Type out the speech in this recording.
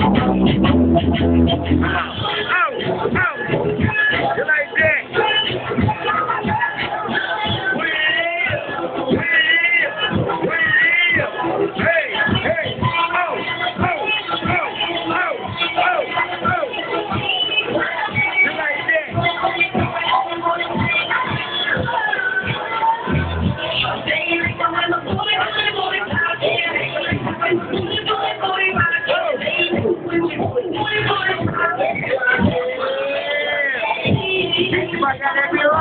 You like that? Hey, hey, you like that? I got that